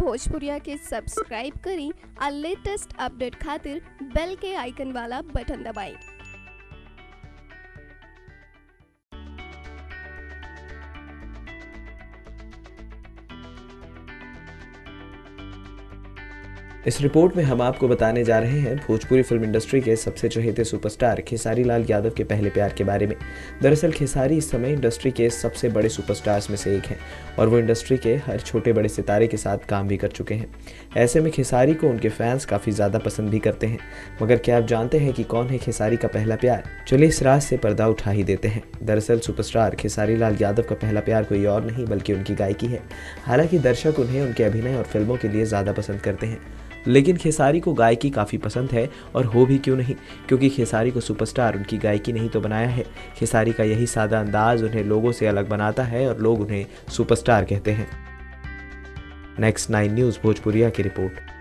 भोजपुरिया के सब्सक्राइब करी और लेटेस्ट अपडेट खातिर बेल के आइकन वाला बटन दबाएं। इस रिपोर्ट में हम आपको बताने जा रहे हैं भोजपुरी फिल्म इंडस्ट्री के सबसे चहेते सुपरस्टार खेसारी लाल यादव के पहले प्यार के बारे में। दरअसल खेसारी इस समय इंडस्ट्री के सबसे बड़े सुपरस्टार्स में से एक हैं और वो इंडस्ट्री के हर छोटे बड़े सितारे के साथ काम भी कर चुके हैं। ऐसे में खेसारी को उनके फैंस काफ़ी ज़्यादा पसंद भी करते हैं। मगर क्या आप जानते हैं कि कौन है खेसारी का पहला प्यार? चलिए इस राज से पर्दा उठा ही देते हैं। दरअसल सुपरस्टार खेसारी लाल यादव का पहला प्यार कोई और नहीं बल्कि उनकी गायकी है। हालांकि दर्शक उन्हें उनके अभिनय और फिल्मों के लिए ज़्यादा पसंद करते हैं, लेकिन खेसारी को गायकी काफ़ी पसंद है। और हो भी क्यों नहीं, क्योंकि खेसारी को सुपरस्टार उनकी गायकी नहीं तो बनाया है। खेसारी का यही सादा अंदाज उन्हें लोगों से अलग बनाता है और लोग उन्हें सुपरस्टार कहते हैं। नेक्स्ट 9 न्यूज़ भोजपुरिया की रिपोर्ट।